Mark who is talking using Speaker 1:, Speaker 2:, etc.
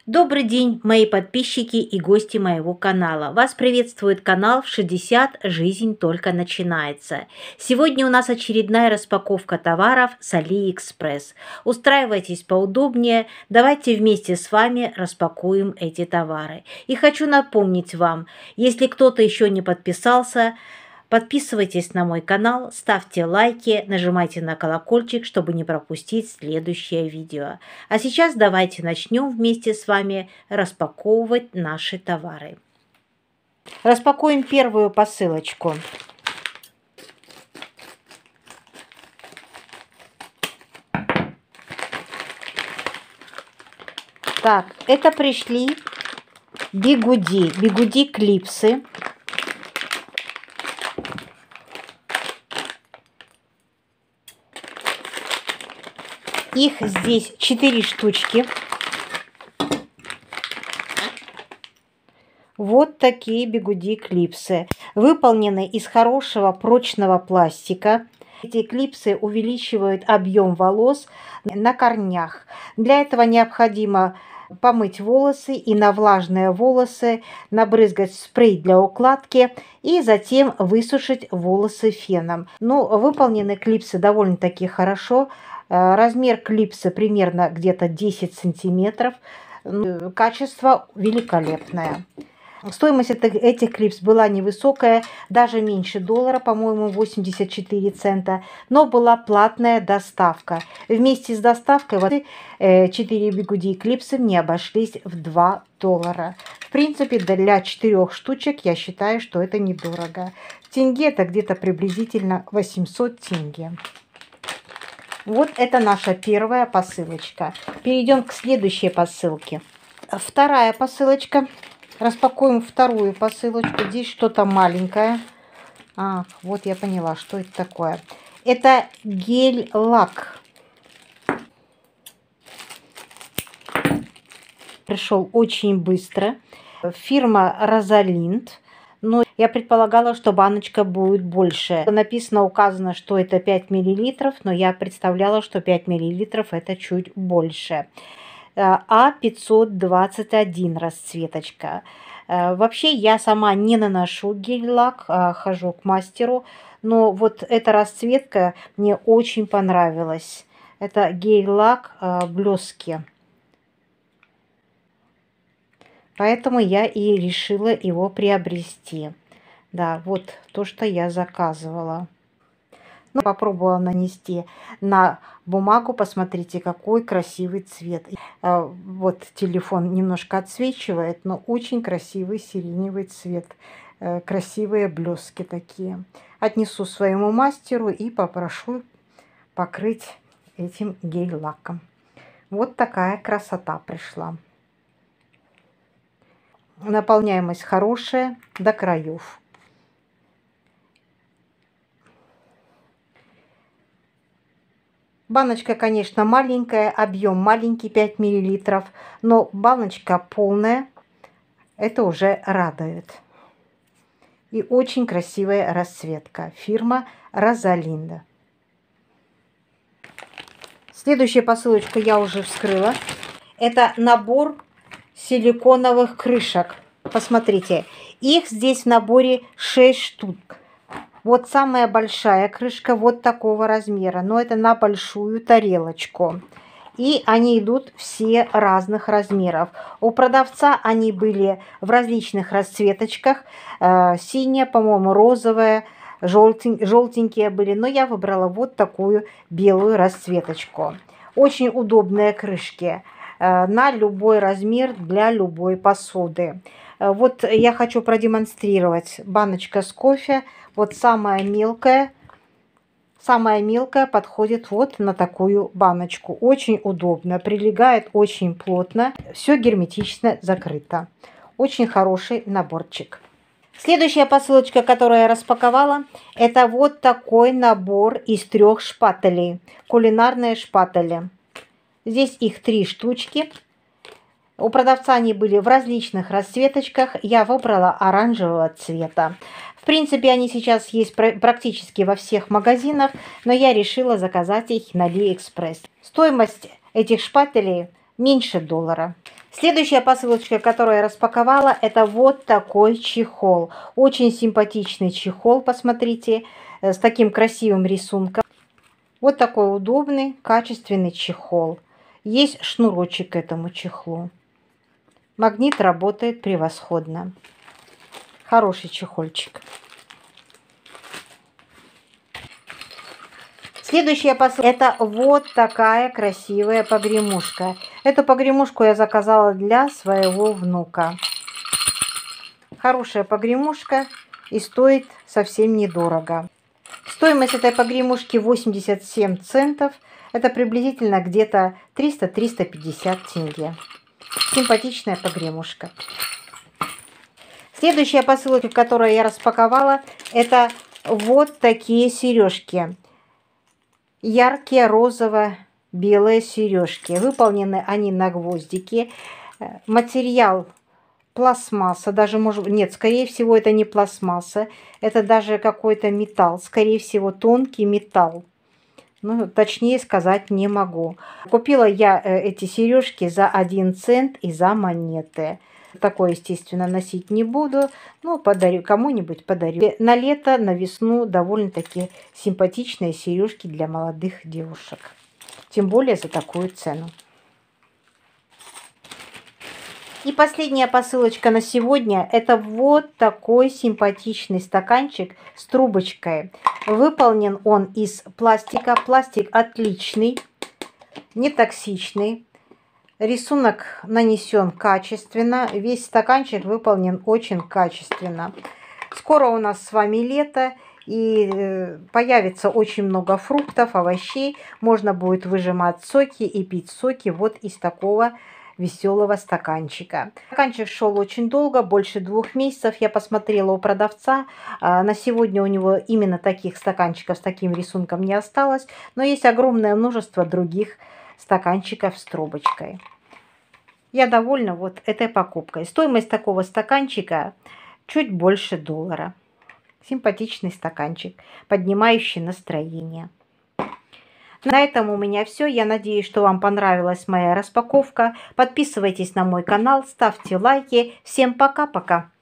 Speaker 1: Добрый день, мои подписчики и гости моего канала. Вас приветствует канал в 60 «Жизнь только начинается». Сегодня у нас очередная распаковка товаров с AliExpress. Устраивайтесь поудобнее, давайте вместе с вами распакуем эти товары. И хочу напомнить вам, если кто-то еще не подписался, подписывайтесь на мой канал, ставьте лайки, нажимайте на колокольчик, чтобы не пропустить следующее видео. А сейчас давайте начнем вместе с вами распаковывать наши товары. Распакуем первую посылочку. Так, это пришли бигуди клипсы. Их здесь 4 штучки. Вот такие бигуди клипсы. Выполнены из хорошего прочного пластика. Эти клипсы увеличивают объем волос на корнях. Для этого необходимо помыть волосы и на влажные волосы набрызгать спрей для укладки и затем высушить волосы феном. Но выполнены клипсы довольно-таки хорошо. Размер клипса примерно где-то 10 сантиметров. Качество великолепное. Стоимость этих клипс была невысокая, даже меньше $1, по-моему, 84 цента, но была платная доставка. Вместе с доставкой вот 4 бигуди клипсы мне обошлись в $2. В принципе, для 4 штучек я считаю, что это недорого. В тенге это где-то приблизительно 800 тенге. Вот это наша первая посылочка. Перейдем к следующей посылке. Вторая посылочка. Распакуем вторую посылочку. Здесь что-то маленькое. Вот я поняла, что это такое. Это гель-лак. Пришел очень быстро. Фирма Rosalind. Но я предполагала, что баночка будет больше. Написано, указано, что это 5 мл, но я представляла, что 5 мл это чуть больше. А521 расцветочка. Вообще я сама не наношу гель-лак, хожу к мастеру, но вот эта расцветка мне очень понравилась. Это гель-лак блески. Поэтому я и решила его приобрести. Да, вот то, что я заказывала. Попробовала нанести на бумагу. Посмотрите, какой красивый цвет. Вот телефон немножко отсвечивает, но очень красивый сиреневый цвет. Красивые блески такие. Отнесу своему мастеру и попрошу покрыть этим гель-лаком. Вот такая красота пришла. Наполняемость хорошая до краев. Баночка, конечно, маленькая, объем маленький, 5 мл, но баночка полная. Это уже радует. И очень красивая расцветка. Фирма Rosalind. Следующую посылочку я уже вскрыла. Это набор силиконовых крышек. Посмотрите, их здесь в наборе 6 штук. Вот самая большая крышка вот такого размера, но это на большую тарелочку. И они идут все разных размеров. У продавца они были в различных расцветочках. Синяя, по-моему, розовая, желтенькие были. Но я выбрала вот такую белую расцветочку. Очень удобные крышки. На любой размер, для любой посуды. Вот я хочу продемонстрировать баночка с кофе. Вот самая мелкая подходит вот на такую баночку. Очень удобно, прилегает очень плотно. Все герметично закрыто. Очень хороший наборчик. Следующая посылочка, которую я распаковала, это вот такой набор из 3 шпателей. Кулинарные шпатели. Здесь их 3 штучки. У продавца они были в различных расцветочках. Я выбрала оранжевого цвета. В принципе, они сейчас есть практически во всех магазинах, но я решила заказать их на AliExpress. Стоимость этих шпателей меньше $1. Следующая посылочка, которую я распаковала, это вот такой чехол. Очень симпатичный чехол, посмотрите, с таким красивым рисунком. Вот такой удобный, качественный чехол. Есть шнурочек к этому чехлу. Магнит работает превосходно. Хороший чехольчик. Следующая посылка — это вот такая красивая погремушка. Эту погремушку я заказала для своего внука. Хорошая погремушка и стоит совсем недорого. Стоимость этой погремушки 87 центов. Это приблизительно где-то 300-350 тенге. Симпатичная погремушка. Следующая посылка, которую я распаковала, это вот такие сережки. Яркие розово-белые сережки. Выполнены они на гвоздике. Материал пластмасса, даже может... Нет, скорее всего, это не пластмасса. Это даже какой-то металл. Скорее всего, тонкий металл. Ну, точнее сказать не могу. Купила я эти сережки за 1 цент и за монеты. Такое, естественно, носить не буду. Ну, подарю, кому-нибудь подарю. На лето, на весну довольно-таки симпатичные сережки для молодых девушек. Тем более за такую цену. И последняя посылочка на сегодня. Это вот такой симпатичный стаканчик с трубочкой. Выполнен он из пластика. Пластик отличный, не токсичный. Рисунок нанесен качественно. Весь стаканчик выполнен очень качественно. Скоро у нас с вами лето. И появится очень много фруктов, овощей. Можно будет выжимать соки и пить соки вот из такого веселого стаканчика. Стаканчик шел очень долго, больше 2 месяцев. Я посмотрела у продавца. На сегодня у него именно таких стаканчиков с таким рисунком не осталось. Но есть огромное множество других стаканчиков с трубочкой. Я довольна вот этой покупкой. Стоимость такого стаканчика чуть больше $1. Симпатичный стаканчик, поднимающий настроение. На этом у меня все. Я надеюсь, что вам понравилась моя распаковка. Подписывайтесь на мой канал, ставьте лайки. Всем пока-пока!